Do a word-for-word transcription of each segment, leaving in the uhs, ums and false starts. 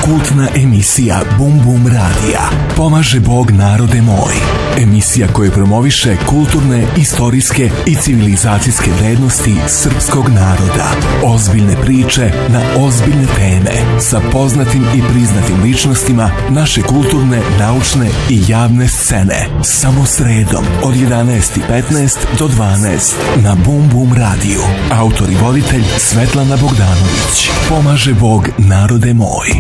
kultna emisija Bum Bum radija Pomaže Bog narode moj. Emisija koja promoviše kulturne, istorijske i civilizacijske vrednosti srpskog naroda. Ozbiljne priče na ozbiljne teme sa poznatim i priznatim ličnostima naše kulturne, naučne i javne scene. Samo sredom od jedanaest i petnaest do dvanaest na Bum Bum radiju. Autor i voditelj Svetlana Bogdanović. Pomaže Bog narode moj.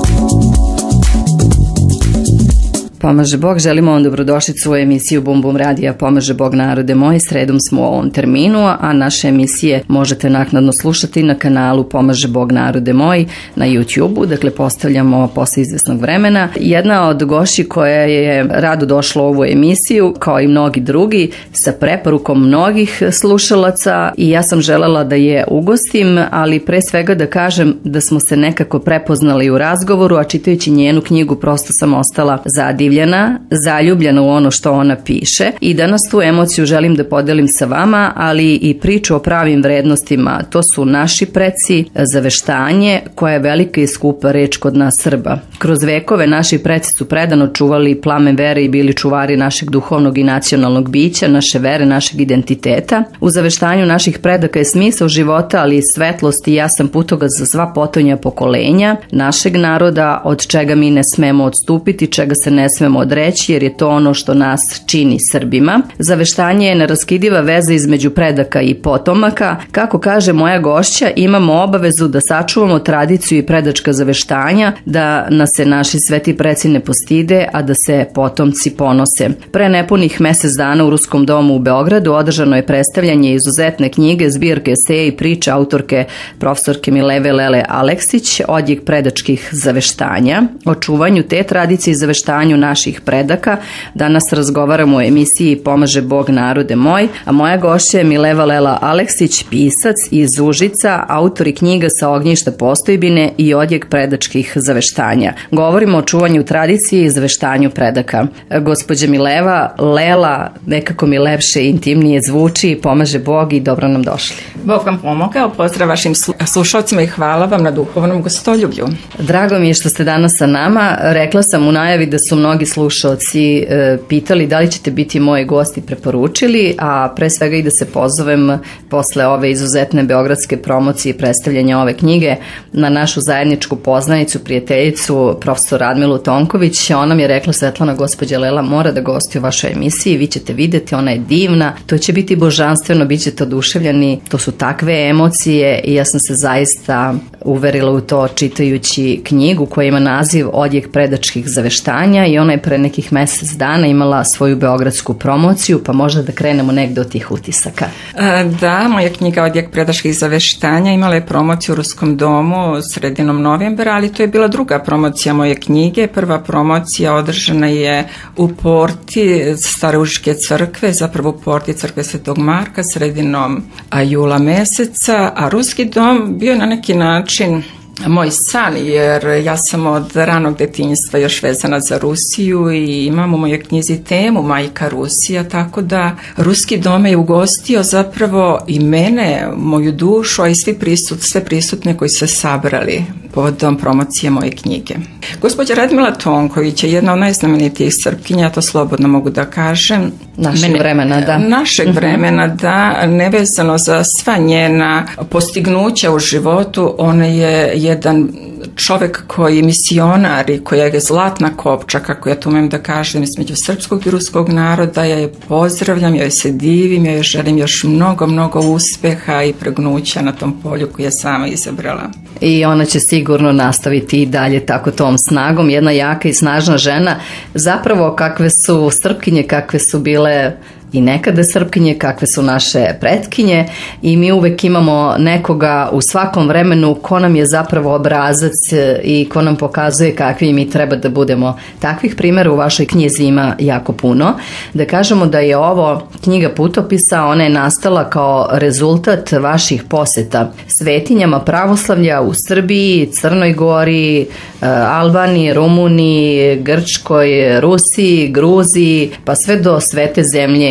Pomaže Bog, želimo vam dobrodošlicu u emisiju Bum Bum radija Pomaže Bog narode moj. Sredom smo u ovom terminu, a naše emisije možete naknadno slušati na kanalu Pomaže Bog narode moj na YouTube-u, dakle postavljamo posle izvesnog vremena. Jedna od gošći koja je rado došla u ovu emisiju, kao i mnogi drugi, sa preporukom mnogih slušalaca, i ja sam želela da je ugostim, ali pre svega da kažem da smo se nekako prepoznali u razgovoru, a čitajući njenu knjigu prosto sam ostala zadivljena, zaljubljena u ono što ona piše, i danas tu emociju želim da podelim sa vama, ali i priču o pravim vrednostima. To su naši preci, zaveštanje, koja je velika i skupa reč kod nas Srba. Kroz vekove naši preci su predano čuvali plamen vere i bili čuvari našeg duhovnog i nacionalnog bića, naše vere, našeg identiteta. U zaveštanju naših predaka je smisao života, ali i svetlost i jasan putokaz za sva potonja pokolenja našeg naroda, od čega mi ne smemo odstupiti, čega se ne smemo odreći, jer je to ono što nas čini Srbima. Zaveštanje je neraskidiva veza između predaka i potomaka. Kako kaže moja gošća, imamo obavezu da sačuvamo tradiciju i predačka zaveštanja, da nas se naši sveti preci ne postide, a da se potomci ponose. Pre nepunih mesec dana u Ruskom domu u Beogradu održano je predstavljanje izuzetne knjige, zbirke eseja i priča autorke profesorke Mileve Lele Aleksić, Odjek predačkih zaveštanja. O čuvanju te tradicije i zaveštanju naših predaka danas razgovaramo o emisiji Pomaže Bog narode moj, a moja gošća je Mileva Lela Aleksić, pisac iz Užica, autor i knjiga Sa ognjišta postojbine i Odjek predačkih zaveštanja. Govorimo o čuvanju tradicije i zaveštanju predaka. Gospođa Mileva Lela, nekako mi lepše i intimnije zvuči. Pomaže Bog i dobro nam došli. Bog vam pomogao, pozdrav vašim slušalcima i hvala vam na duhovnom gostoljublju. Drago mi je što ste danas sa nama. Rekla sam u najavi da su mnogi slušalci e, pitali da li ćete biti moji gosti, preporučili, a pre svega i da se pozovem posle ove izuzetne beogradske promocije i predstavljanja ove knjige na našu zajedničku poznanicu, prijateljicu, profesor Radmilu Tonković. Ona mi je rekla: Svetlana, gospođa Lela mora da gosti u vašoj emisiji, vi ćete videti, ona je divna, to će biti božanstveno, bit ćete oduševljeni, to su takve emocije, i ja sam se zaista uverila u to čitajući knjigu koja ima naziv Odjek predačkih zaveštanja, i ona je pre nekih mesec dana imala svoju beogradsku promociju, pa možda da krenemo negde od tih utisaka. Da, moja knjiga Odjek predačkih zaveštanja imala je promociju u Ruskom domu sredinom novembra, ali to je bila druga promocija moje knjige. Prva promocija održana je u porti Stare Užičke crkve, zapravo u porti crkve Svetog Marka sredinom jula meseca, a Ruski dom bio na neki način moj san, jer ja sam od ranog detinjstva još vezana za Rusiju i imam u mojoj knjizi temu Majka Rusija, tako da Ruski dom je ugostio zapravo i mene, moju dušu, a i svi prisut, sve prisutne koji se sabrali povodom promocije moje knjige. Gospođa Radmila Tonković je jedna od najznamenitijih Srpkinja, to slobodno mogu da kažem. Našeg mene, vremena, da. Našeg uh-huh. vremena, da, nevezano za sva njena postignuća u životu, ona je jedan čovek koji misionar i koja je zlatna kopča, kako ja to umem da kažem, između srpskog i ruskog naroda. Ja je pozdravljam, ja joj se divim, ja joj želim još mnogo, mnogo uspeha i pregnuća na tom polju koje je sama izabrala. I ona će sigurno nastaviti i dalje tako tom snagom. Jedna jaka i snažna žena, zapravo kakve su Srpkinje, kakve su bile i nekada Srpkinje, kakve su naše pretkinje, i mi uvek imamo nekoga u svakom vremenu ko nam je zapravo obrazac i ko nam pokazuje kakvi mi treba da budemo. Takvih primjera u vašoj knjizi ima jako puno. Da kažemo da je ovo knjiga putopisa, ona je nastala kao rezultat vaših poseta svetinjama pravoslavlja u Srbiji, Crnoj Gori, Albaniji, Rumuniji, Grčkoj, Rusiji, Gruziji, pa sve do svete zemlje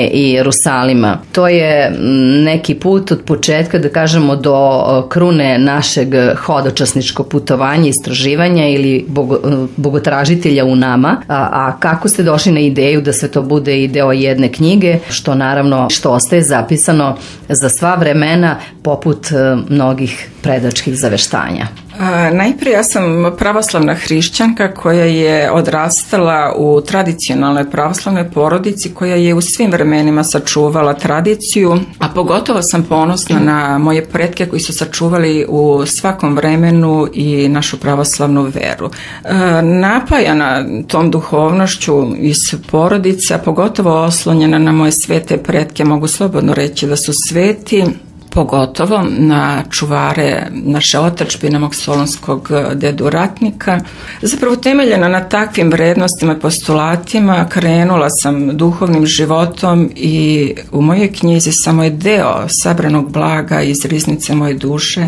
i Jerusalima. To je neki put od početka, da kažemo, do krune našeg hodočasničkog putovanja, istraživanja ili bogo, bogotražitelja u nama. A, a kako ste došli na ideju da sve to bude i deo jedne knjige, što naravno što ostaje zapisano za sva vremena poput mnogih predačkih zaveštanja? A, najprije ja sam pravoslavna hrišćanka koja je odrastala u tradicionalnoj pravoslavnoj porodici koja je u svim vremenima sačuvala tradiciju, a pogotovo sam ponosna na moje pretke koji su sačuvali u svakom vremenu i našu pravoslavnu veru. A, napajana tom duhovnošću iz porodice, a pogotovo oslonjena na moje svete pretke, mogu slobodno reći da su sveti, pogotovo na čuvare naše otadžbine, mog solunskog dedu ratnika. Zapravo temeljena na takvim vrednostima i postulatima krenula sam duhovnim životom i u mojoj knjizi samo je deo sabranog blaga iz riznice moje duše.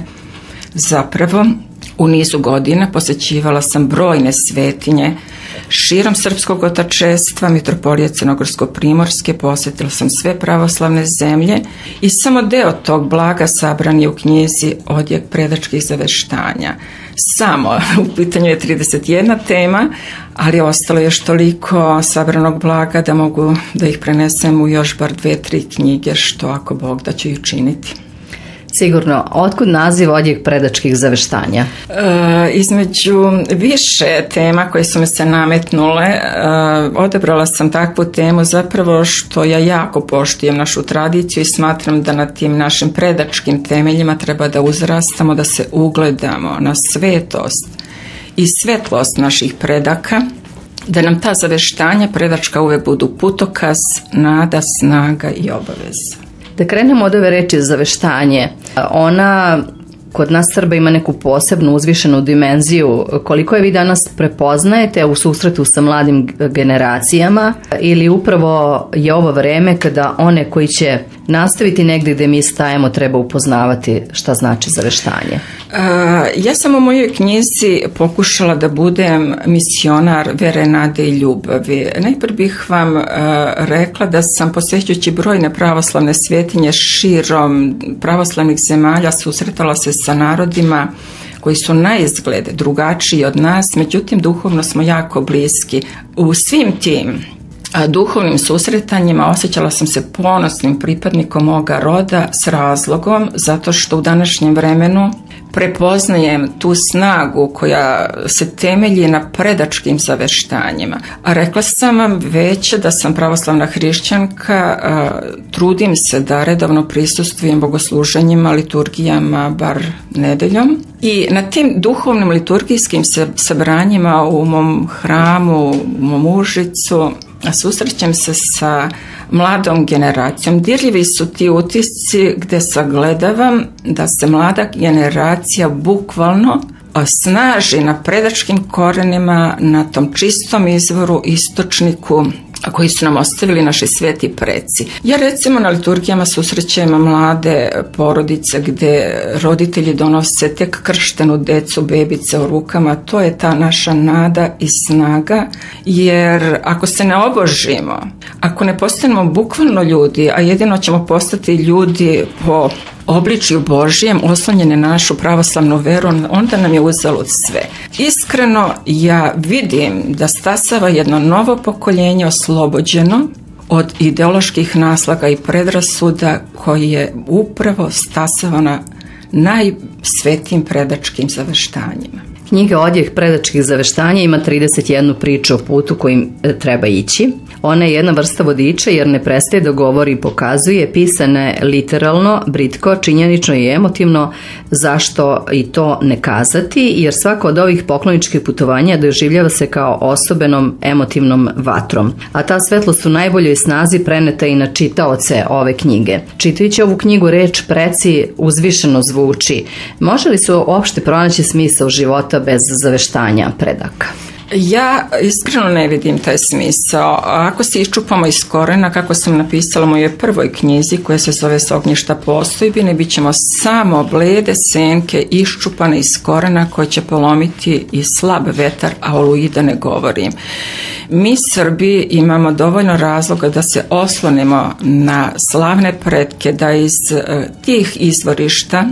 Zapravo u nizu godina posećivala sam brojne svetinje širom srpskog otačestva, mitropolije Crnogorsko-primorske, posjetila sam sve pravoslavne zemlje i samo deo tog blaga sabran je u knjizi Odjek predačkih zaveštanja. Samo, u pitanju je trideset jedna tema, ali ostalo je još toliko sabranog blaga da mogu da ih prenesem u još bar dve, tri knjige, što ako Bog da ću i učiniti. Sigurno. Otkud naziv Odjek predačkih zaveštanja? E, između više tema koje su mi se nametnule, e, odabrala sam takvu temu zapravo što ja jako poštujem našu tradiciju i smatram da na tim našim predačkim temeljima treba da uzrastamo, da se ugledamo na svetost i svetlost naših predaka, da nam ta zaveštanja predačka uvek budu putokaz, nada, snaga i obaveza. Da krenemo od ove reči zaveštanje, ona kod nas Srba ima neku posebnu uzvišenu dimenziju. Koliko je vi danas prepoznajete u susretu sa mladim generacijama ili upravo je ovo vreme kada one koji će nastaviti negdje gde mi stajemo treba upoznavati šta znači zaveštanje? Uh, ja sam u mojoj knjizi pokušala da budem misionar vere, nade i ljubavi. Najprije bih vam uh, rekla da sam posvećujući brojne pravoslavne svetinje širom pravoslavnih zemalja susretala se sa narodima koji su na izgled drugačiji od nas, međutim duhovno smo jako bliski. U svim tim a duhovnim susretanjima osjećala sam se ponosnim pripadnikom moga roda s razlogom, zato što u današnjem vremenu prepoznajem tu snagu koja se temelji na predačkim zaveštanjima. A rekla sam vam već da sam pravoslavna hrišćanka, a, trudim se da redovno prisustvujem bogosluženjima, liturgijama, bar nedeljom. I na tim duhovnim liturgijskim sabranjima u mom hramu, u mom Užicu, susrećem se sa mladom generacijom. Dirljivi su ti utisci gde sagledavam da se mlada generacija bukvalno osnaži na predačkim korenima, na tom čistom izvoru, istočniku koji su nam ostavili naši sveti preci. Ja recimo na liturgijama susrećem mlade porodice gde roditelji donose tek krštenu decu, bebice u rukama. To je ta naša nada i snaga, jer ako se ne obožimo, ako ne postanemo bukvalno ljudi, a jedino ćemo postati ljudi po obličju Božijem, oslonjene na našu pravoslavnu veru, onda nam je uzalud sve. Iskreno, ja vidim da stasava jedno novo pokoljenje oslobođeno od ideoloških naslaga i predrasuda koji je upravo stasava na najsvetijim predačkim zaveštanjima. Knjiga Odjek predačkih zaveštanja ima trideset jednu priču o putu kojim treba ići. Ona je jedna vrsta vodiča jer ne prestaje da govori i pokazuje, pisana je literalno, britko, činjenično i emotivno, zašto i to ne kazati, jer svako od ovih pokloničkih putovanja doživljava se kao osobenom emotivnom vatrom. A ta svetlost u najboljoj snazi preneta i na čitaoce ove knjige. Čitajući ovu knjigu reč preci uzvišeno zvuči. Može li se uopšte pronaći smisao života bez zaveštanja predaka? Ja iskreno ne vidim taj smisao. Ako se iščupamo iz korena, kako sam napisala u mojoj prvoj knjizi koja se zove S ognjišta postojbine, bit ćemo samo blede senke iščupane iz korena koje će polomiti i slab vetar, a oluji da ne govorim. Mi Srbi imamo dovoljno razloga da se oslonimo na slavne pretke, da iz tih izvorišta,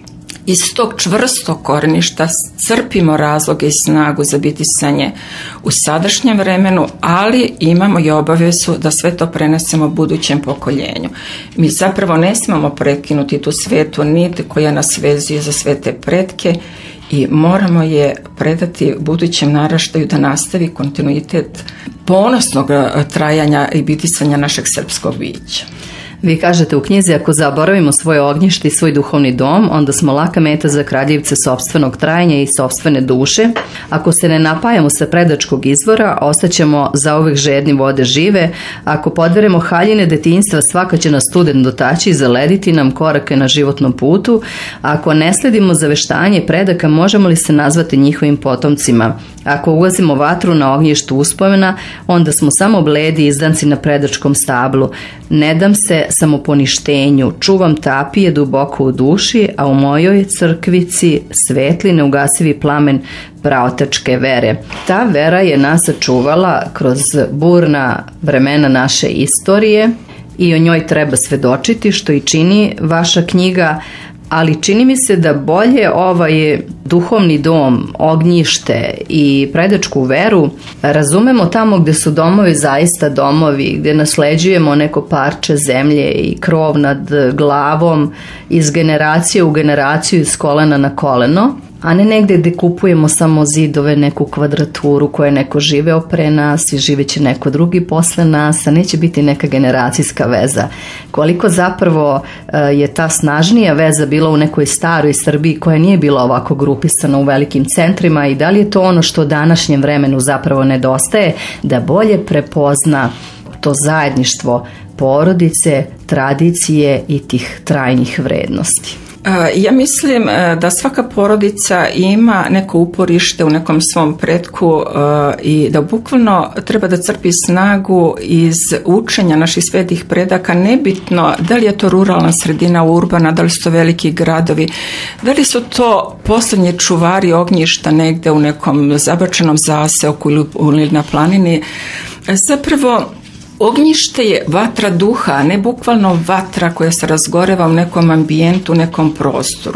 iz tog čvrstog koreništa crpimo razloge i snagu za bitisanje u sadašnjem vremenu, ali imamo i obavezu da sve to prenesemo budućem pokoljenju. Mi zapravo ne smemo prekinuti tu svetu nit koja nas vezuje za sve te pretke i moramo je predati budućem naraštaju da nastavi kontinuitet ponosnog trajanja i bitisanja našeg srpskog bića. Vi kažete u knjizi, ako zaboravimo svoje ognjište i svoj duhovni dom, onda smo laka meta za kradljivce sopstvenog trajanja i sopstvene duše. Ako se ne napajamo sa predačkog izvora, ostaćemo zauvek žedni vode žive. Ako podveremo haljine detinjstva, svaka će nas studen dotaći i zalediti nam korake na životnom putu. Ako ne sledimo zaveštanje predaka, možemo li se nazvati njihovim potomcima? Ako ugazimo vatru na ognjištu uspomena, onda smo samo bledi izdanci na predačkom stablu. Ne dam se samoponištenju, čuvam tapije duboko u duši, a u mojoj crkvici svetli neugasivi plamen praotačke vere. Ta vera je nas sačuvala kroz burna vremena naše istorije i o njoj treba svedočiti, što i čini vaša knjiga, ali čini mi se da bolje ovaj duhovni dom, ognjište i predačku veru razumemo tamo gde su domovi zaista domovi, gde nasleđujemo neko parče zemlje i krov nad glavom iz generacije u generaciju, iz kolena na koleno, a ne negde gde kupujemo samo zidove, neku kvadraturu koje je neko živeo pre nas i živeće neko drugi posle nas, a neće biti neka generacijska veza. Koliko zapravo je ta snažnija veza bila u nekoj staroj Srbiji koja nije bila ovako grupisana u velikim centrima i da li je to ono što u današnjem vremenu zapravo nedostaje, da bolje prepozna to zajedništvo porodice, tradicije i tih trajnih vrednosti? Ja mislim da svaka porodica ima neko uporište u nekom svom pretku i da bukvalno treba da crpi snagu iz učenja naših svetih predaka, nebitno da li je to ruralna sredina, urbana, da li su to veliki gradovi, da li su to poslednji čuvari ognjišta negde u nekom zabačenom zaseoku ili na planini. Zapravo, ognjište je vatra duha, a ne bukvalno vatra koja se razgoreva u nekom ambijentu, u nekom prostoru.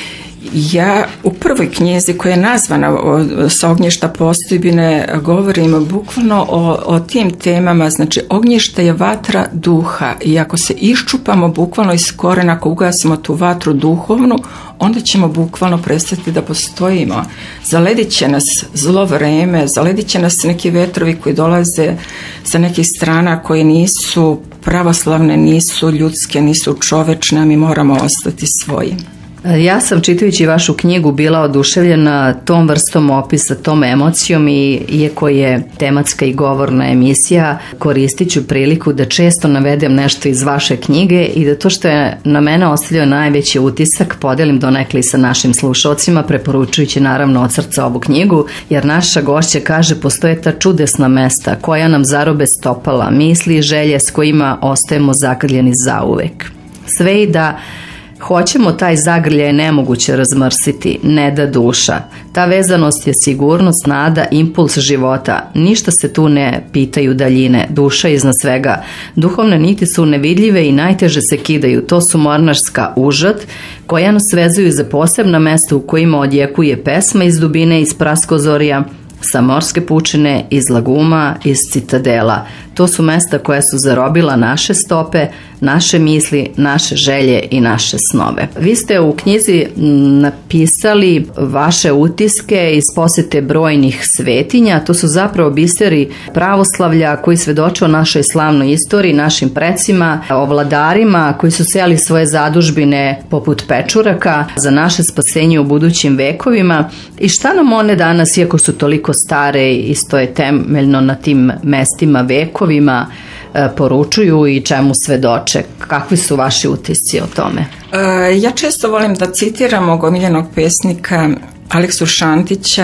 Ja u prvoj knjizi koja je nazvana S ognjišta postojbine govorim bukvalno o, o tim temama, znači ognjište je vatra duha i ako se iščupamo bukvalno iz korena, ako ugasimo tu vatru duhovnu, onda ćemo bukvalno prestati da postojimo. Zaledit će nas zlo vreme, zaledit će nas neki vetrovi koji dolaze sa nekih strana koje nisu pravoslavne, nisu ljudske, nisu čovečne, a mi moramo ostati svoji. Ja sam čitajući vašu knjigu bila oduševljena tom vrstom opisa, tom emocijom i iako je tematska i govorna emisija, koristit ću priliku da često navedem nešto iz vaše knjige i da to što je na mene ostavljao najveći utisak podelim donekle sa našim slušalcima, preporučujući naravno od srca ovu knjigu, jer naša gošća kaže postoje ta čudesna mesta koja nam zarobe stopala, misli i želje s kojima ostajemo zagrljeni zauvek. Sve i da hoćemo, taj zagrljaj nemoguće razmrsiti, ne da duša. Ta vezanost je sigurnost, nada, impuls života. Ništa se tu ne pitaju daljine, duša iznad svega. Duhovne niti su nevidljive i najteže se kidaju. To su mornarska užad koja nas vezuju za posebna mesta u kojima odjekuje pesma iz dubine, iz praskozorja, sa morske pučine, iz laguma, iz citadela. To su mesta koja su zarobila naše stope, naše misli, naše želje i naše snove. Vi ste u knjizi napisali vaše utiske iz posete brojnih svetinja. To su zapravo biseri pravoslavlja koji svedoče o našoj slavnoj istoriji, našim precima, o vladarima koji su sejali svoje zadužbine poput pečuraka za naše spasenje u budućim vekovima. I šta nam one danas, iako su toliko stare i stoje temeljno na tim mestima vekovima, poručuju i čemu svedoče? Kakvi su vaši utisci o tome? Ja često volim da citiram mog omiljenog pesnika Aleksu Šantića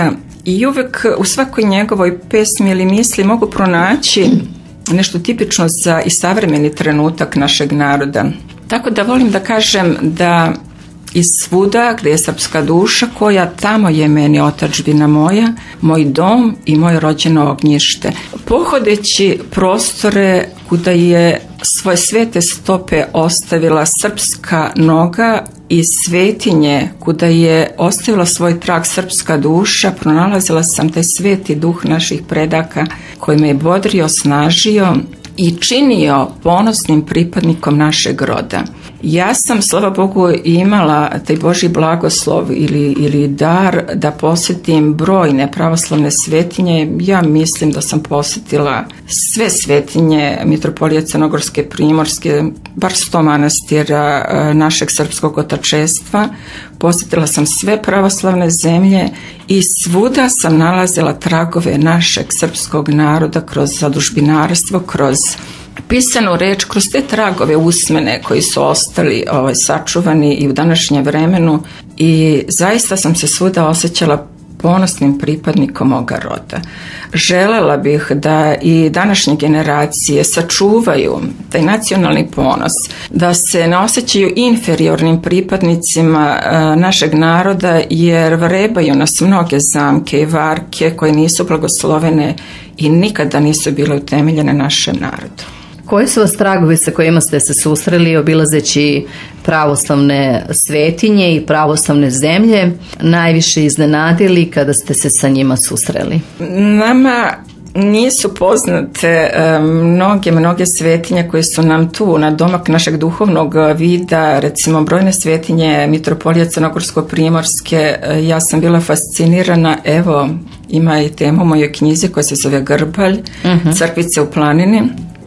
i uvek u svakoj njegovoj pesmi ili misli mogu pronaći nešto tipično za i savremeni trenutak našeg naroda. Tako da volim da kažem da iz svuda gdje je srpska duša, koja tamo je meni otadžbina moja, moj dom i moje rođeno ognjište. Pohodeći prostore kuda je svoje svete stope ostavila srpska noga i svetinje kuda je ostavila svoj trag srpska duša, pronalazila sam taj sveti duh naših predaka koji me je bodrio, snažio i činio ponosnim pripadnikom našeg roda. Ja sam, slava Bogu, imala taj Božji blagoslov ili, ili dar da posjetim brojne pravoslavne svetinje. Ja mislim da sam posjetila sve svetinje Mitropolije Crnogorske, Primorske, bar sto manastira našeg srpskog otačestva. Posjetila sam sve pravoslavne zemlje i svuda sam nalazila tragove našeg srpskog naroda kroz zadužbinarstvo, kroz pisanu reč, kroz te tragove usmene koji su ostali ovaj, sačuvani i u današnjem vremenu, i zaista sam se svuda osjećala ponosnim pripadnikom moga roda. Želela bih da i današnje generacije sačuvaju taj nacionalni ponos, da se ne osjećaju inferiornim pripadnicima našeg naroda, jer vrebaju nas mnoge zamke i varke koje nisu blagoslovene i nikada nisu bile utemeljene našem narodu. Koji su vas tragovi sa kojima ste se susreli obilazeći pravoslavne svetinje i pravoslavne zemlje najviše iznenadili kada ste se sa njima susreli? Nama nisu poznate mnoge, mnoge svetinje koje su nam tu na domak našeg duhovnog vida, recimo brojne svetinje Mitropolije Crnogorsko-Primorske. Ja sam bila fascinirana, evo ima i tema u mojoj knjizi koja se zove Grbalj, uh-huh. Crkvice u planini,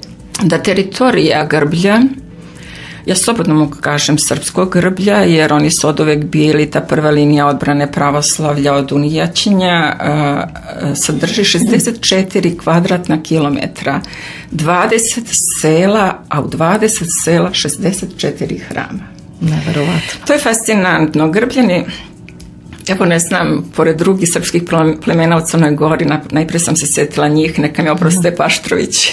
da teritorija Grblja, ja slobodno mogu kažem srpskog Grblja, jer oni su od uvek bili ta prva linija odbrane pravoslavlja od unijačenja, sadrži šezdeset četiri kvadratna kilometra, dvadeset sela, a u dvadeset sela šezdeset četiri hrama. Neverovatno. To je fascinantno. Grbljani, evo ne znam, pored drugih srpskih plemena u Crnoj Gori, najprije sam se sjetila njih, neka mi oproste Paštrović.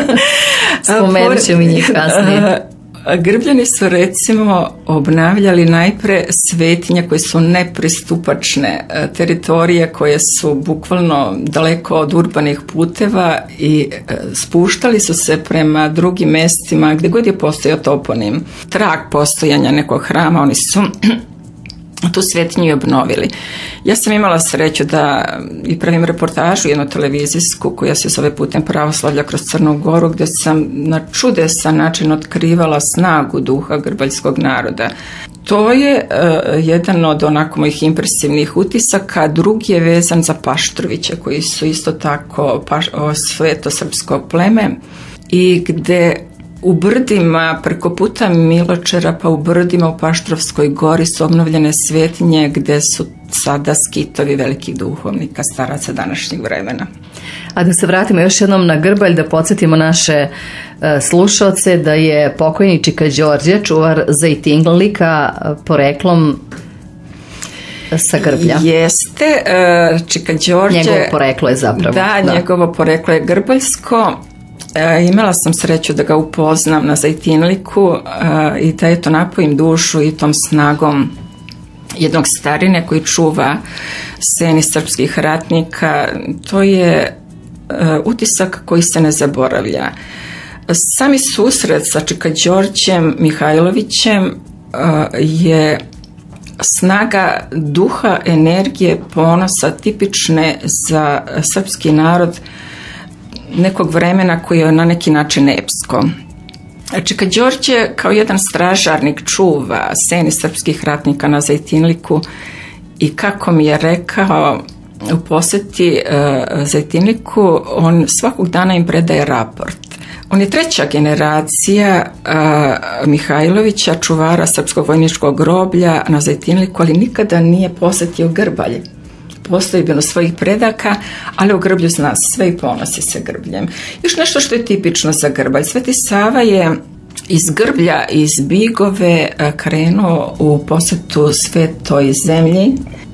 Spomenut ćemo i njih kasnije. Grbljani su recimo obnavljali najpre svetinje koje su nepristupačne teritorije, koje su bukvalno daleko od urbanih puteva, i spuštali su se prema drugim mestima gdje god je postojao toponim trag postojanja nekog hrama, oni su tu svetinju i obnovili. Ja sam imala sreću da i pravim reportažu jednu televizijsku koja se zove Putem pravoslavlja kroz Crnu Goru, gdje sam na čudesan način otkrivala snagu duha grbaljskog naroda. To je uh, jedan od onako mojih impresivnih utisaka. Drugi je vezan za Paštrovića, koji su isto tako paš, o, sveto srpsko pleme, i gde u brdima preko puta Miločera pa u brdima u Paštrovskoj gori su obnovljene svetinje gde su sada skitovi velikih duhovnika, staraca današnjeg vremena. A da se vratimo još jednom na Grbalj, da podsjetimo naše uh, slušaoce da je pokojni Čika Đorđe, čuvar zajtinglika, poreklom sa Grblja. Jeste, uh, Čika Đorđe... Njegovo poreklo je zapravo. Da, da. Njegovo poreklo je grbaljsko. E, imala sam sreću da ga upoznam na Zajtinliku, e, i da eto napojim dušu i tom snagom jednog starine koji čuva seni srpskih ratnika. To je e, utisak koji se ne zaboravlja. Sami susret sa Čika Đorđem Mihajlovićem e, je snaga duha, energije, ponosa tipične za srpski narod nekog vremena koji je na neki način epsko. Čika Đorđe kao jedan stražarnik čuva seni srpskih ratnika na Zajtinliku, i kako mi je rekao u posjeti uh, Zajtinliku, on svakog dana im predaje raport. On je treća generacija uh, Mihajlovića, čuvara srpskog vojničkog groblja na Zajtinliku, ali nikada nije posjetio Grbalj. Postoji bilo svojih predaka, ali u Grblju zna sve i ponosi se Grbljem. Još nešto što je tipično za Grbalj. Sveti Sava je iz Grblja, iz Bigove krenuo u posjetu svetoj zemlji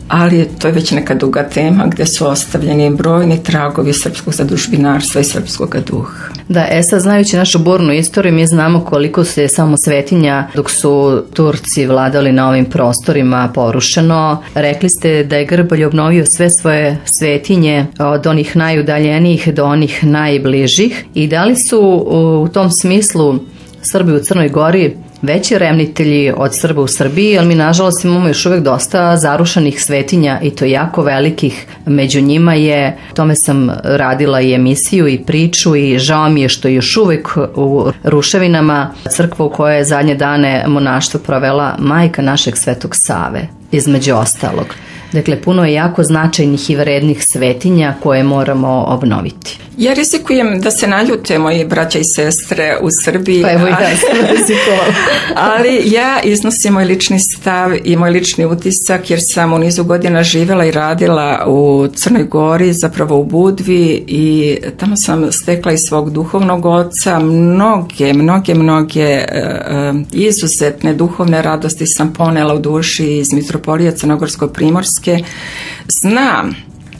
ali to je već neka duga tema gdje su ostavljeni brojni tragovi srpskog zadužbinarstva i srpskog duha. Da, e sad, znajući našu burnu istoriju, mi znamo koliko se samo svetinja dok su Turci vladali na ovim prostorima porušeno. Rekli ste da je Grbolj obnovio sve svoje svetinje od onih najudaljenijih do onih najbližih, i da li su u tom smislu Srbi u Crnoj Gori veći revnitelji od Srba u Srbiji, ali mi nažalost imamo još uvijek dosta zarušenih svetinja i to jako velikih. Među njima je, tome sam radila i emisiju i priču, i žao mi je što je još uvijek u ruševinama crkva u kojoj je zadnje dane monaštvo provela majka našeg Svetog Save, između ostalog. Dakle, puno je jako značajnih i vrednih svetinja koje moramo obnoviti. Ja rizikujem da se naljute moji braća i sestre u Srbiji, pa evo i da sam ali ja iznosim moj lični stav i moj lični utisak, jer sam u nizu godina živjela i radila u Crnoj Gori, zapravo u Budvi, i tamo sam stekla iz svog duhovnog oca mnoge, mnoge, mnoge uh, izuzetne duhovne radosti sam ponela u duši iz mitropolije Crnogorsko-Primorske. Znam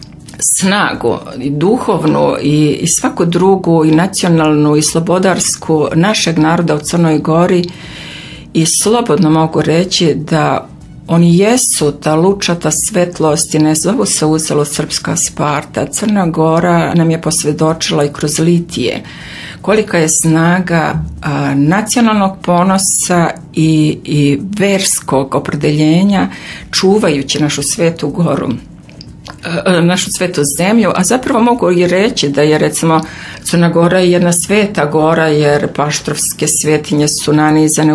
snagu i duhovnu i, i svaku drugu i nacionalnu i slobodarsku našeg naroda u Crnoj Gori, i slobodno mogu reći da oni jesu ta lučata svetlosti, ne zovu se uzelo srpska Sparta. Crna Gora nam je posvjedočila i kroz litije kolika je snaga a, nacionalnog ponosa i, i verskog opredeljenja čuvajući našu svetu goru, našu svetu zemlju, a zapravo mogu i reći da je recimo Crna Gora je jedna sveta gora, jer paštrovske svetinje su nanizane u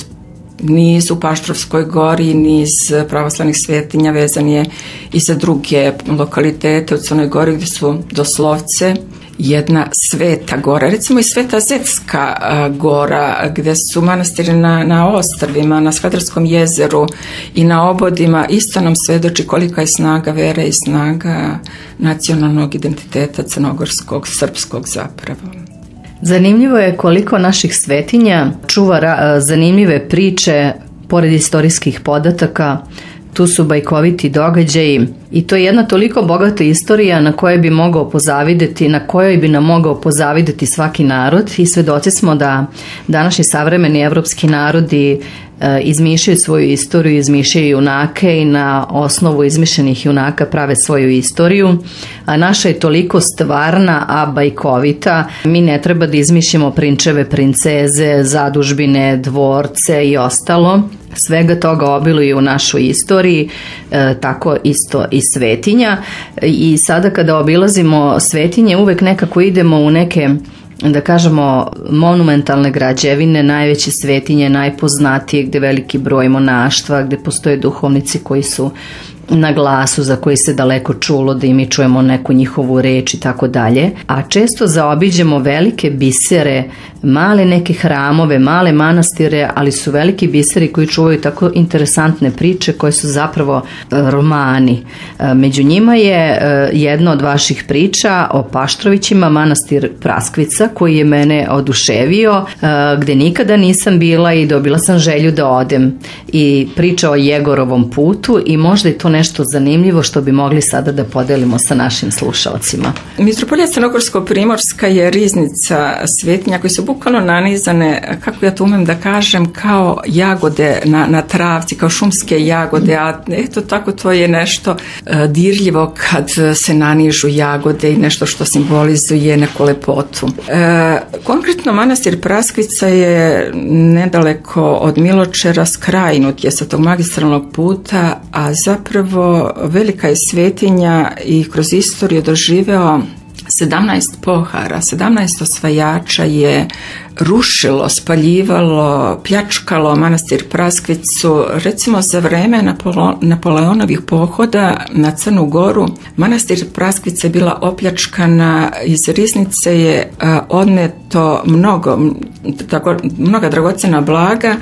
niz u Paštrovskoj gori, niz pravoslavnih svetinja vezan je i za druge lokalitete u Crnoj Gori gdje su doslovce jedna sveta gora, recimo i Sveta Zetska gora, gdje su manastiri na, na ostrvima, na Skladarskom jezeru i na obodima. Isto nam svedoči kolika je snaga vere i snaga nacionalnog identiteta crnogorskog, srpskog zapravo. Zanimljivo je koliko naših svetinja čuva ra- zanimljive priče pored istorijskih podataka. Tu su bajkoviti događaji i to je jedna toliko bogata istorija na kojoj bi mogao pozavideti, na kojoj bi nam mogao pozavideti svaki narod, i svedoci smo da današnji savremeni evropski narodi e, izmišljaju svoju istoriju, izmišljaju junake i na osnovu izmišljenih junaka prave svoju istoriju, a naša je toliko stvarna, a bajkovita. Mi ne treba da izmišljamo prinčeve, princeze, zadužbine, dvorce i ostalo. Svega toga obiluje u našoj istoriji, e, tako isto i svetinja. I sada kada obilazimo svetinje, uvek nekako idemo u neke, da kažemo, monumentalne građevine, najveće svetinje, najpoznatije, gde veliki broj monaštva, gde postoje duhovnici koji su na glasu, za koji se daleko čulo da i mi čujemo neku njihovu reč i tako dalje, a često zaobiđemo velike bisere, male neke hramove, male manastire, ali su veliki biseri koji čuvaju tako interesantne priče koje su zapravo romani. Među njima je jedna od vaših priča o Paštrovićima, manastir Praskvica, koji je mene oduševio, gde nikada nisam bila i dobila sam želju da odem, i priča o Jegorovom putu, i možda je to nešto zanimljivo što bi mogli sada da podelimo sa našim slušalcima. Mitropolija Crnogorsko-Primorska je riznica svetinja koji su bukvalno nanizane, kako ja to umem da kažem, kao jagode na, na travci, kao šumske jagode, a eto tako to je nešto uh, dirljivo kad se nanižu jagode i nešto što simbolizuje neku lepotu. Uh, konkretno manastir Praskvica je nedaleko od Miločera, skrajnut je sa tog magistralnog puta, a zapravo velika je svetinja i kroz istoriju doživeo sedamnaest pohara, sedamnaest osvajača je rušilo, spaljivalo, pljačkalo manastir Praskvicu. Recimo za vreme Napole- Napoleonovih pohoda na Crnu Goru, manastir Praskvica je bila opljačkana, iz riznice je a, odneto mnogo, tako, mnoga dragocena blaga,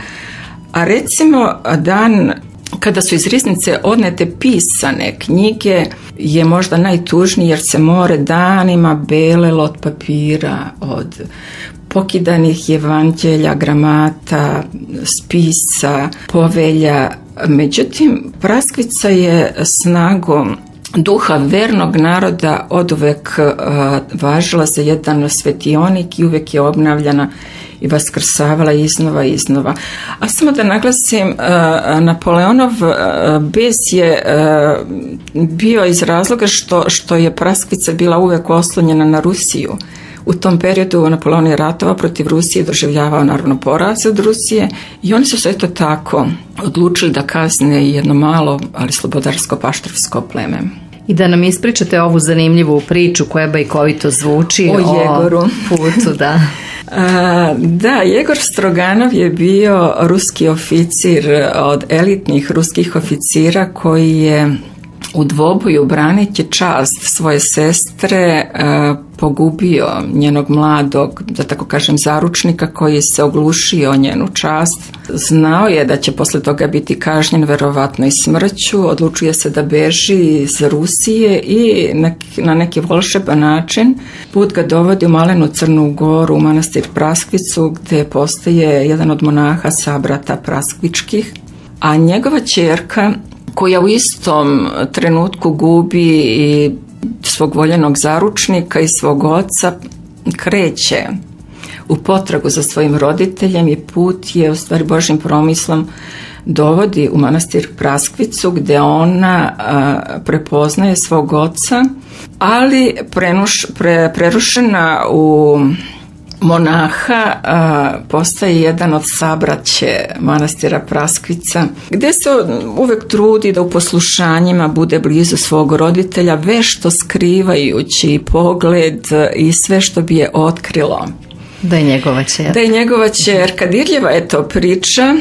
a recimo dan kada su iz riznice odnete pisane knjige je možda najtužniji, jer se more danima belelo od papira, od pokidanih evanđelja, gramata, spisa, povelja, Međutim, Praskvica je snagom duha vernog naroda oduvek uh, važila za jedan svetionik i uvek je obnavljana i vaskrsavala iznova i iznova. A samo da naglasim, uh, Napoleonov uh, bes je uh, bio iz razloga što, što je Praskvica bila uvek oslonjena na Rusiju. U tom periodu Napoleon je ratovao protiv Rusije, doživljavao naravno poraz od Rusije i oni su se eto tako odlučili da kazne jedno malo, ali slobodarsko paštrovsko pleme. I da nam ispričate ovu zanimljivu priču koja bajkovito zvuči o Jegoru. O putu, da. A, da, Jegor Stroganov je bio ruski oficir od elitnih ruskih oficira koji je u dvoboju braneći čast svoje sestre a, pogubio njenog mladog, da tako kažem, zaručnika koji se oglušio o njenu čast. Znao je da će posle toga biti kažnjen verovatno i smrću, odlučuje se da beži iz Rusije i na neki volšeban način put ga dovodi u malenu Crnu Goru, u manastir Praskvicu, gde postaje jedan od monaha sabrata praskvičkih, a njegova ćerka, koja u istom trenutku gubi i svog voljenog zaručnika i svog oca, kreće u potragu za svojim roditeljem i put je u stvari Božjim promislom dovodi u manastir Praskvicu, gde ona a, prepoznaje svog oca, ali prenuš, pre, prerušena u monaha a, postaje jedan od sabraće manastira Praskvica, gde se uvek trudi da u poslušanjima bude blizu svog roditelja, vešto skrivajući pogled i sve što bi je otkrilo. Da je njegova ćerka. Da je njegova ćerka. Dirljiva je to priča.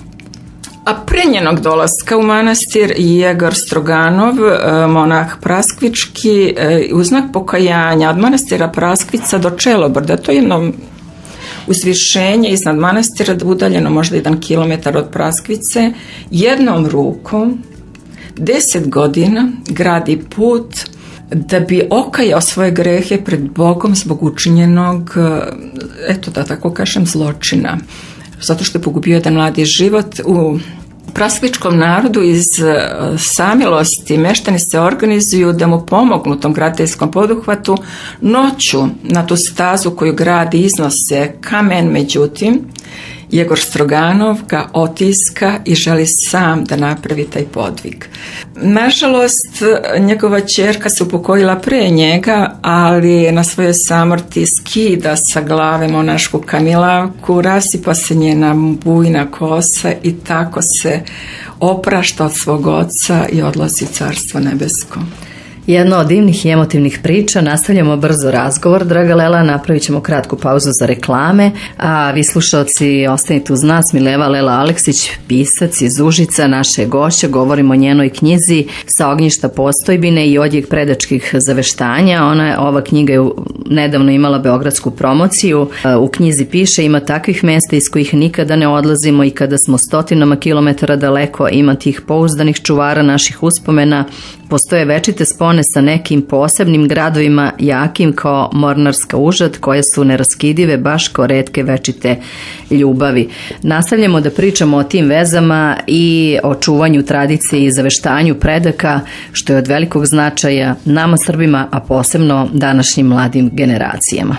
A pre njenog dolaska u manastir Jegor Stroganov, monah praskvički, u znak pokajanja od manastira Praskvica do Čelobrda, to je jedno uzvišenje iznad manastira, udaljeno možda jedan kilometar od Praskvice, jednom rukom deset godina gradi put da bi okajao svoje grehe pred Bogom zbog učinjenog, eto da tako kažem, zločina. Zato što je pogubio jedan mladi život. U praskvičkom narodu iz samilosti meštani se organizuju da mu pomognu u tom graditeljskom poduhvatu. Noću na tu stazu koju gradi iznose kamen, međutim Jegor Stroganov ga otiska i želi sam da napravi taj podvig. Nažalost, njegova ćerka se upokojila pre njega, ali na svojoj samrti skida sa glave monašku kamilavku, rasipa se njena bujna kosa i tako se oprašta od svog oca i odlazi u Carstvo nebesko. Jedno od divnih i emotivnih priča. Nastavljamo brzo razgovor, draga Lela, napravit ćemo kratku pauzu za reklame, a vi slušalci ostanite uz nas. Mileva Lela Aleksić, pisac iz Užica, naše gošće, govorimo o njenoj knjizi Sa ognjišta postojbine i odjek predačkih zaveštanja. Ona, ova knjiga je nedavno imala beogradsku promociju. U knjizi piše: ima takvih mesta iz kojih nikada ne odlazimo i kada smo stotinama kilometara daleko, ima tih pouzdanih čuvara naših uspomena. Postoje večite spone sa nekim posebnim gradovima, jakim kao mornarska užad, koje su neraskidive baš kao retke večite ljubavi. Nastavljamo da pričamo o tim vezama i o čuvanju tradicije i zaveštanju predaka, što je od velikog značaja nama Srbima, a posebno današnjim mladim generacijama.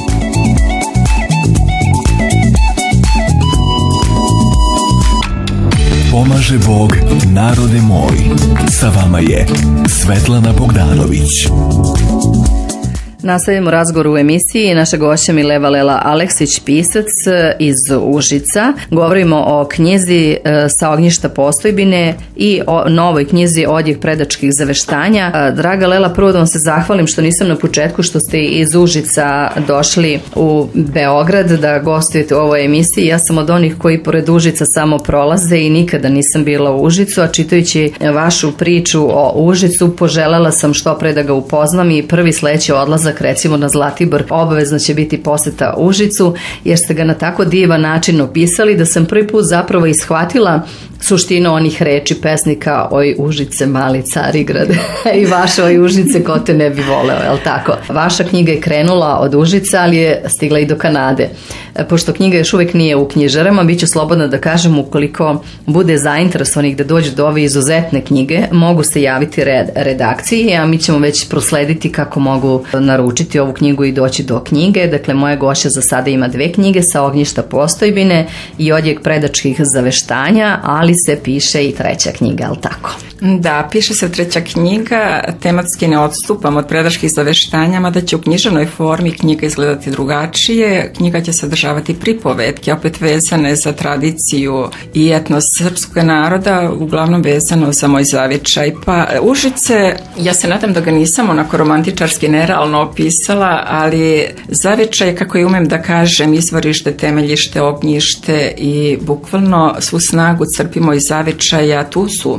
Pomaže Bog, narode moj. Sa vama je Svetlana Bogdanović. Nastavljamo razgovor u emisiji. Naša gošća Mileva Lela Aleksić, pisac iz Užica. Govorimo o knjizi Sa ognjišta postojbine i o novoj knjizi Odjek predačkih zaveštanja. Draga Lela, prvo da vam se zahvalim što nisam na početku, što ste iz Užica došli u Beograd da gostujete u ovoj emisiji. Ja sam od onih koji pored Užica samo prolaze i nikada nisam bila u Užicu, a čitajući vašu priču o Užicu poželela sam što pre da ga upoznam i prvi sledeći odlazak recimo na Zlatibor obavezno će biti poseta Užicu, jer ste ga na tako divan način opisali da sam prvi put zapravo ishvatila suštinu onih reči pesnika oj Užice mali Carigrad i vaša oj Užice ko te ne bi voleo, je li tako? Vaša knjiga je krenula od Užica, ali je stigla i do Kanade. Pošto knjiga još uvek nije u knjižarama, bit ću slobodna da kažem, ukoliko bude zainteresovanih da dođe do ove izuzetne knjige, mogu se javiti red, redakciji, a mi ćemo već proslediti kako mogu naručiti ovu knjigu i doći do knjige. Dakle, moja gošća za sada ima dve knjige, Sa ognjišta postojbine i Odjek predačkih zaveštanja, ali se piše i treća knjiga, je li tako? Da, piše se treća knjiga, tematski ne odstupam od predačkih zaveštanja, mada će u književnoj formi knjiga izgledati drugačije. Knjiga će sadržavati pripovetke, opet vezane za tradiciju i etnos srpskog naroda, uglavnom vezano za moj zavičaj. Pa Užice, ja se nadam da ga nisam onako romantičarski nerealno opisala, ali zavičaj, kako je umem da kažem, izvorište, temeljište, ognjište i bukvalno svu snagu crpimo iz zavičaja, tu su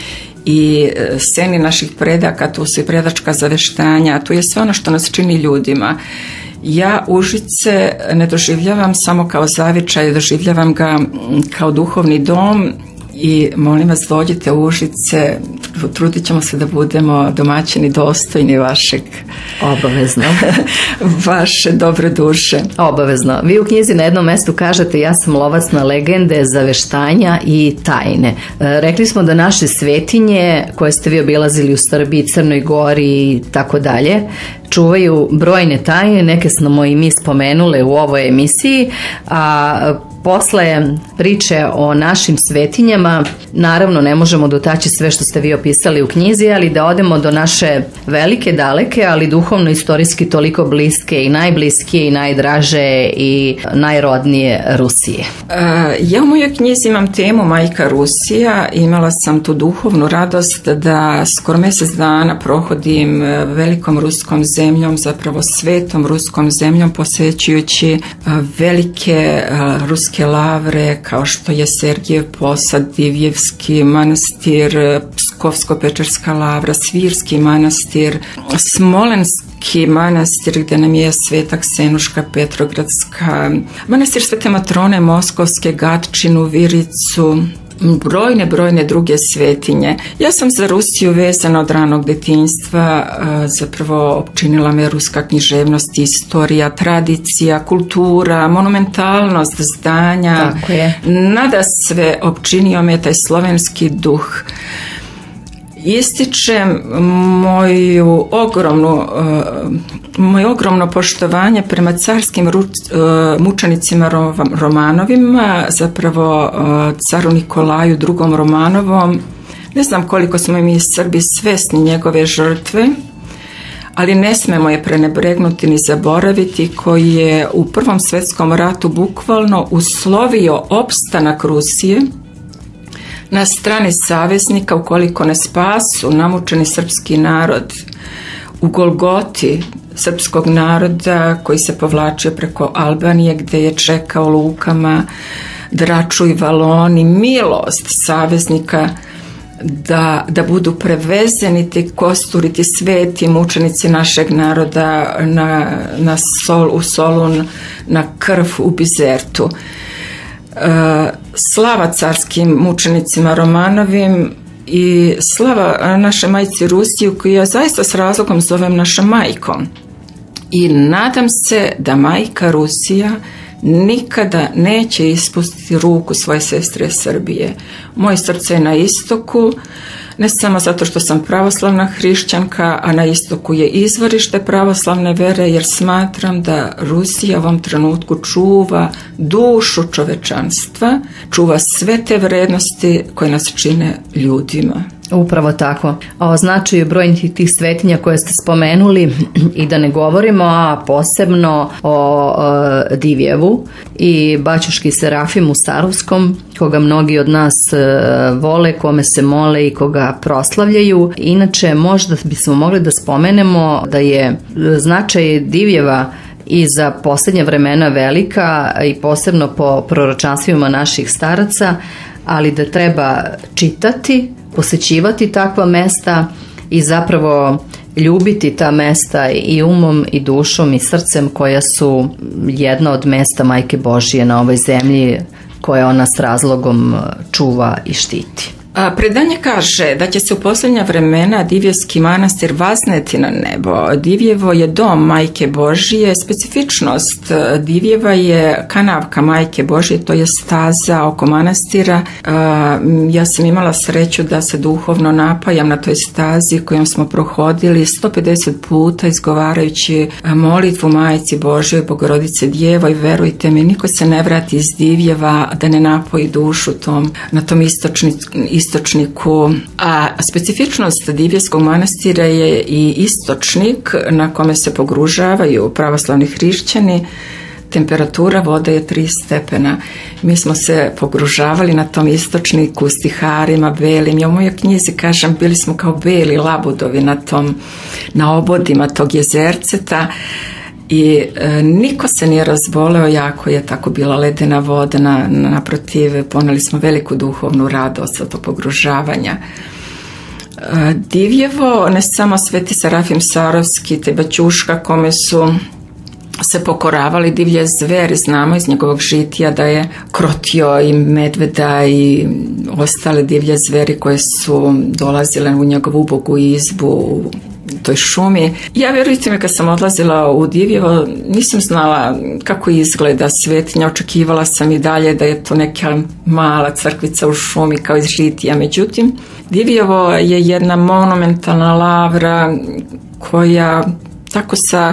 i seni naših predaka, tu su i predačka zaveštanja, tu je sve ono što nas čini ljudima. Ja Užice ne doživljavam samo kao zavičaj, doživljavam ga kao duhovni dom i molim vas, dođite u Užice, trudit ćemo se da budemo domaćini dostojni vašeg obavezno vaše dobre duše. Obavezno. Vi u knjizi na jednom mestu kažete ja sam lovac na legende, zaveštanja i tajne. E, rekli smo da naše svetinje koje ste vi obilazili u Srbiji, Crnoj Gori i tako dalje čuvaju brojne tajne, neke smo i mi spomenule u ovoj emisiji, a posle priče o našim svetinjama, naravno ne možemo dotaći sve što ste vi opisali u knjizi, ali da odemo do naše velike, daleke, ali duhovno istorijski toliko bliske i najbliskije i najdraže i najrodnije Rusije. Ja u mojoj knjizi imam temu Majka Rusija. Imala sam tu duhovnu radost da skoro mjesec dana prohodim velikom ruskom zemljom, zapravo svetom ruskom zemljom, posvećujući velike ruske lavre kao što je Sergijev Posad, Divjevski manastir, Pskovsko-Pečerska lavra, Svirski manastir, Smolenski manastir gdje nam je Sveta Ksenuška Petrogradska, manastir Svete Matrone Moskovske, Gatčinu, Viricu, brojne, brojne druge svetinje. Ja sam za Rusiju vezana od ranog detinjstva, zapravo opčinila me ruska književnost, istorija, tradicija, kultura, monumentalnost zdanja. Tako je. Nada sve opčinio me taj slovenski duh. Ističem moju ogromnu, moje ogromno poštovanje prema carskim mučenicima Romanovima, zapravo caru Nikolaju drugom Romanovom. Ne znam koliko smo mi Srbi svesni njegove žrtve, ali ne smemo je prenebregnuti ni zaboraviti, koji je u Prvom svjetskom ratu bukvalno uslovio opstanak Rusije na strani saveznika ukoliko ne spasu namučeni srpski narod u Golgoti srpskog naroda koji se povlačio preko Albanije gdje je čekao lukama Draču i Valoni milost saveznika da, da budu prevezeni ti kosturi, ti sveti mučenici našeg naroda na, na sol, u Solun, na krv u Bizertu. Slava carskim mučenicima Romanovim i slava naše majci Rusiju, koju ja zaista s razlogom zovem našom majkom. I nadam se da majka Rusija nikada neće ispustiti ruku svoje sestre Srbije. Moje srce je na istoku, ne samo zato što sam pravoslavna hrišćanka, a na istoku je izvorište pravoslavne vere, jer smatram da Rusija u ovom trenutku čuva dušu čovečanstva, čuva sve te vrednosti koje nas čine ljudima. Upravo tako. O značaju brojnih tih svetinja koje ste spomenuli i da ne govorimo, a posebno o, o Divjevu i Baćuški Serafimu Sarovskom, koga mnogi od nas vole, kome se mole i koga proslavljaju. Inače, možda bismo mogli da spomenemo da je značaj Divjeva i za posljednje vremena velika i posebno po proročanstvima naših staraca, ali da treba čitati, posećivati takva mesta i zapravo ljubiti ta mesta i umom i dušom i srcem, koja su jedna od mesta Majke Božije na ovoj zemlji, koje ona s razlogom čuva i štiti. Predanje kaže da će se u posljednja vremena Divjevski manastir vazneti na nebo. Divjevo je dom Majke Božije. Specifičnost Divjeva je kanavka Majke Božije, to je staza oko manastira. Ja sam imala sreću da se duhovno napajam na toj stazi kojom smo prohodili sto pedeset puta izgovarajući molitvu Majci Božjoj, Bogorodice Djevo, i verujte mi, niko se ne vrati iz Divjeva da ne napoji dušu tom, na tom istočniku istočniku, a specifičnost Divjevskog manastira je i istočnik na kome se pogružavaju pravoslavni hrišćani. Temperatura vode je tri stepena. Mi smo se pogružavali na tom istočniku stiharima belim. Ja u mojoj knjizi kažem, bili smo kao beli labudovi na tom, na obodima tog jezerceta. I e, niko se nije razboleo, jako je tako bila ledena voda, na, naprotiv, poneli smo veliku duhovnu radost od tog pogružavanja. E, Divjevo, ne samo Sveti Serafim Sarovski, te Baćuška, kome su se pokoravali divlje zveri, znamo iz njegovog žitija da je krotio i medveda i ostale divlje zveri koje su dolazile u njegovu ubogu izbu u toj šumi. Ja, vjerujte mi, kad sam odlazila u Divjevo, nisam znala kako izgleda svetinja, očekivala sam i dalje da je to neka mala crkvica u šumi kao iz žitija. Međutim, Divjevo je jedna monumentalna lavra koja tako sa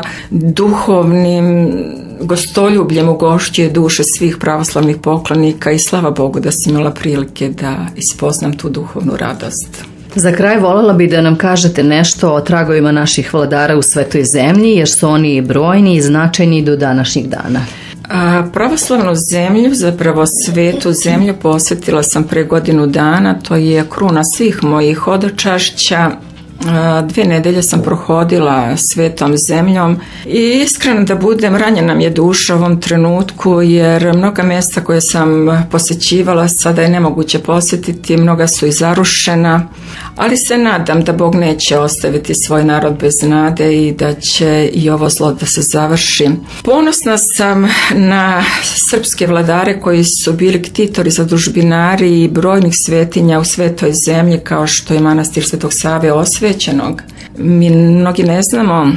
duhovnim gostoljubljem ugošćuje duše svih pravoslavnih poklonika i slava Bogu da sam imala prilike da ispoznam tu duhovnu radost. Za kraj voljela bi da nam kažete nešto o tragovima naših vladara u Svetoj zemlji, jer su oni brojni i značajni do današnjih dana. A, pravoslavnu zemlju, zapravo svetu zemlju, posjetila sam pre godinu dana. To je kruna svih mojih hodočašća. Dve nedelje sam prohodila svetom zemljom i iskreno da budem, ranjena nam je duša u ovom trenutku, jer mnoga mjesta koje sam posjećivala sada je nemoguće posjetiti, mnoga su i zarušena, ali se nadam da Bog neće ostaviti svoj narod bez nade i da će i ovo zlo da se završi. Ponosna sam na srpske vladare koji su bili ktitori, zadužbinari i brojnih svetinja u svetoj zemlji, kao što je manastir Svetog Save osvećenog. Mi mnogi ne znamo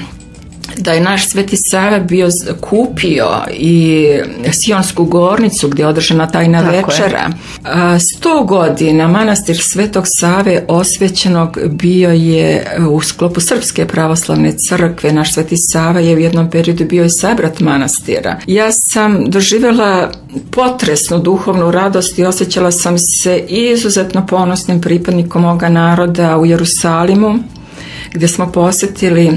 da je naš Sveti Sava bio kupio i Sionsku gornicu gdje je održana tajna Tako večera. Je. Sto godina manastir Svetog Save osvećenog bio je u sklopu Srpske pravoslavne crkve. Naš Sveti Sava je u jednom periodu bio i sabrat manastira. Ja sam doživjela potresnu duhovnu radost i osjećala sam se izuzetno ponosnim pripadnikom moga naroda u Jerusalimu, gdje smo posjetili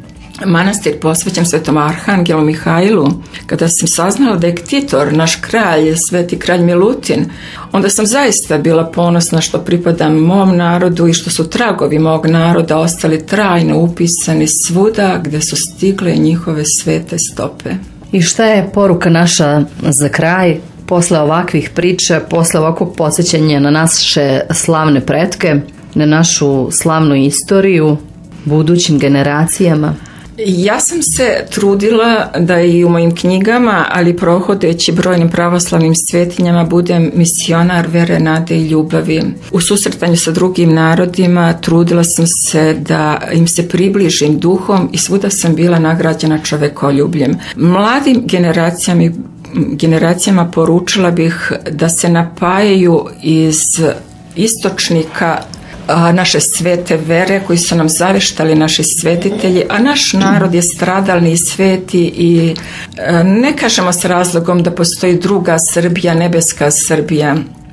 manastir posvećen Svetom Arhangelu Mihajlu. Kada sam saznala da je ktitor naš kralj, sveti kralj Milutin, onda sam zaista bila ponosna što pripadam mom narodu i što su tragovi mog naroda ostali trajno upisani svuda gdje su stigle njihove svete stope. I šta je poruka naša za kraj? Posle ovakvih priča, posle ovakvog podsjećanja na naše slavne pretke, na našu slavnu istoriju, budućim generacijama? Ja sam se trudila da i u mojim knjigama, ali prohodeći brojnim pravoslavnim svetinjama, budem misionar vere, nade i ljubavi. U susretanju sa drugim narodima trudila sam se da im se približim duhom i svuda sam bila nagrađena čovekoljubljem. Mladim generacijama, generacijama poručila bih da se napajaju iz istočnika naše svete vere koji su nam zaveštali naši svetitelji, a naš narod je stradalni i sveti i ne kažemo s razlogom da postoji druga Srbija, nebeska Srbija,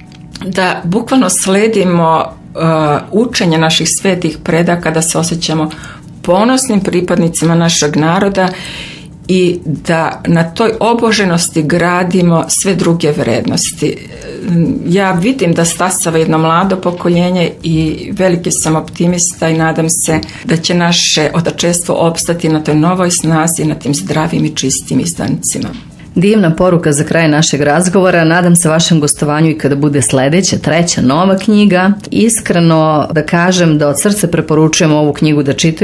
da bukvalno sledimo učenje naših svetih predaka, da se osjećamo ponosnim pripadnicima našeg naroda i da na toj oboženosti gradimo sve druge vrednosti. Ja vidim da stasava jedno mlado pokoljenje i veliki sam optimista i nadam se da će naše otačestvo opstati na toj novoj snazi, na tim zdravim i čistim izdanicima. Divna poruka za kraj našeg razgovora. Nadam se vašem gostovanju i kada bude sledeća, treća, nova knjiga. Iskreno da kažem da od srca preporučujem ovu knjigu da čitaju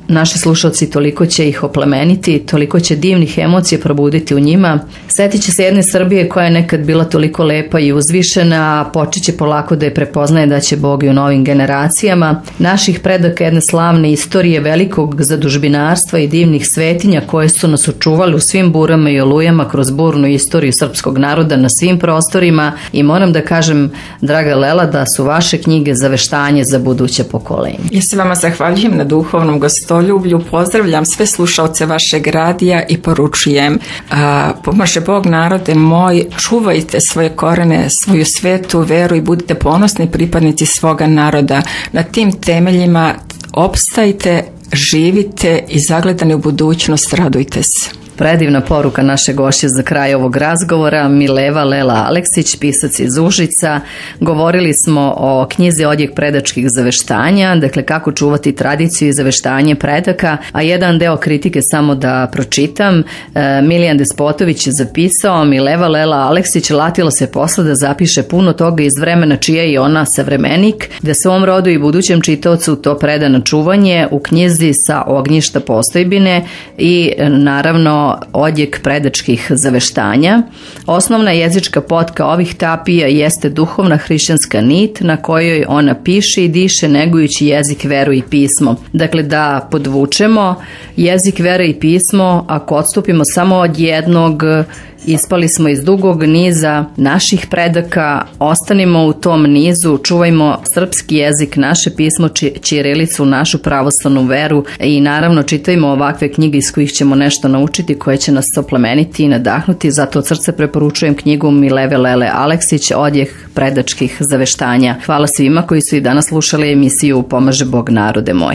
naši slušalci, toliko će ih oplemeniti, toliko će divnih emocija probuditi u njima. Setit će se jedne Srbije koja je nekad bila toliko lepa i uzvišena, a počet će polako da je prepoznaje da će Bog i u novim generacijama. Naših predaka jedne slavne istorije, velikog zadužbinarstva i divnih svetinja koje su nas očuvali u svim burama i olujama kroz burnu istoriju srpskog naroda na svim prostorima. I moram da kažem, draga Lela, da su vaše knjige zaveštanje za buduće pokolenje. Ja se vama zahvaljujem na duhovnom gostoljublju, pozdravljam sve slušaoce vašeg radija i poručujem, a, pomaže Bog narode moj, čuvajte svoje korene, svoju svetu veru i budite ponosni pripadnici svoga naroda. Na tim temeljima opstajte, živite i zagledani u budućnost radujte se. Predivna poruka naše gošće za kraj ovog razgovora, Mileva Lela Aleksić, pisac iz Užica. Govorili smo o knjizi Odjek predačkih zaveštanja, dakle kako čuvati tradiciju i zaveštanje predaka, a jedan deo kritike samo da pročitam. E, Milijan Despotović je zapisao: Mileva Lela Aleksić latila se posla da zapiše puno toga iz vremena čija je ona savremenik, da svom rodu i budućem čitaocu to preda na čuvanje u knjizi Sa ognjišta postojbine i naravno Odjek predačkih zaveštanja. Osnovna jezička potka ovih tapija jeste duhovna hrišćanska nit na kojoj ona piše i diše negujući jezik, veru i pismo. Dakle, da podvučemo, jezik, vera i pismo, ako odstupimo samo od jednog, ispali smo iz dugog niza naših predaka, ostanimo u tom nizu, čuvajmo srpski jezik, naše pismo, ćirilicu, našu pravoslavnu veru i naravno čitajmo ovakve knjige iz kojih ćemo nešto naučiti, koje će nas oplemeniti i nadahnuti. Zato od srca preporučujem knjigu Mileve Lele Aleksić, Odjek predačkih zaveštanja. Hvala svima koji su i danas slušali emisiju Pomaže Bog narode moj.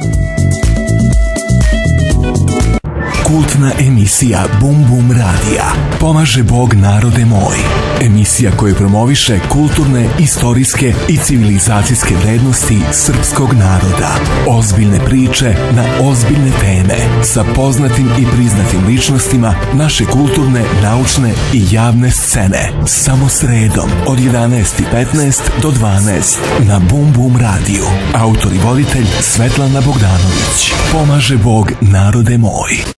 Kultna emisija Bum Bum radija Pomaže Bog narode moj. Emisija koja promoviše kulturne, istorijske i civilizacijske vrednosti srpskog naroda. Ozbiljne priče na ozbiljne teme sa poznatim i priznatim ličnostima naše kulturne, naučne i javne scene. Samo sredom od jedanaest i petnaest do dvanaest na Bum Bum radiju. Autor i voditelj Svetlana Bogdanović. Pomaže Bog narode moj.